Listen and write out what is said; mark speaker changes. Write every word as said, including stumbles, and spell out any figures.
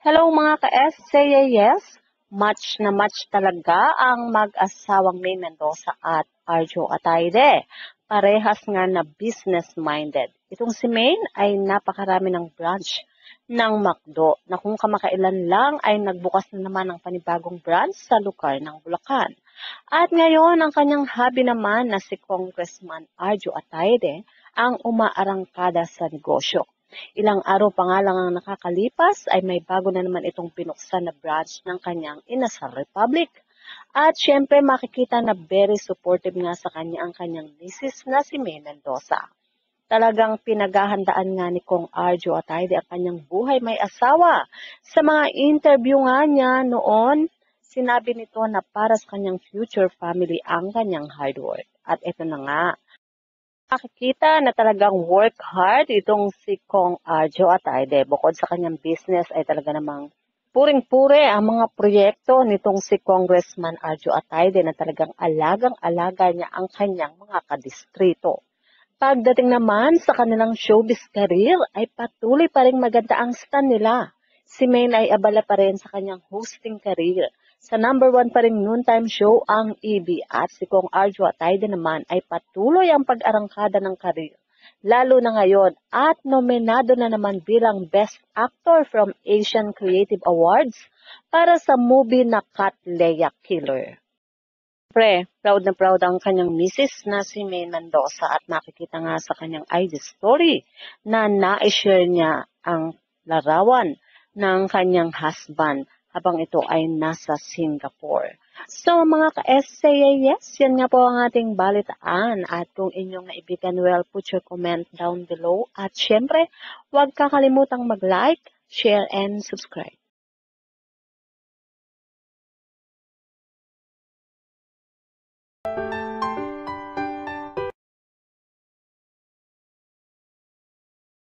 Speaker 1: Hello mga ka-S, say yes. Match na match talaga ang mag-asawang May Mendoza at Arjo Atayde. Parehas nga na business-minded. Itong si May ay napakarami ng branch ng McDo na kung kamakailan lang ay nagbukas na naman ng panibagong branch sa lugar ng Bulacan. At ngayon, ang kanyang hobby naman na si Congressman Arjo Atayde ang umaarangkada sa negosyo. Ilang araw pa nga lang ang nakakalipas ay may bago na naman itong pinuksan na branch ng kanyang Inasal Republic. At syempre makikita na very supportive nga sa kanya ang kanyang misis na si May Mendoza. Talagang pinaghahandaan nga ni Kong Arjo Atayde ang kanyang buhay may asawa. Sa mga interview nga niya noon, sinabi nito na para sa kanyang future family ang kanyang hard work. At ito na nga, makikita na talagang work hard itong si Kong Arjo Atayde. Bukod sa kanyang business ay talaga namang puring-pure ang mga proyekto nitong si Congressman Arjo Atayde na talagang alagang-alaga niya ang kanyang mga kadistrito. Pagdating naman sa kanilang showbiz career ay patuloy pa rin maganda ang stand nila. Si Maine ay abala pa rin sa kanyang hosting career. Sa number one pa rin noontime show ang E B at si Kong Arjo Atayde naman ay patuloy ang pag-arangkada ng career. Lalo na ngayon at nominado na naman bilang Best Actor from Asian Creative Awards para sa movie na Kat Leia Killer. Pre, proud na proud ang kanyang misis na si May Mendoza at makikita nga sa kanyang I G story na na-share niya ang larawan ng kanyang husband habang ito ay nasa Singapore. So mga ka-S, say yes, yan nga po ang ating balitaan at kung inyong naibigan, well, put your comment down below at syempre, huwag kakalimutang mag-like, share, and subscribe.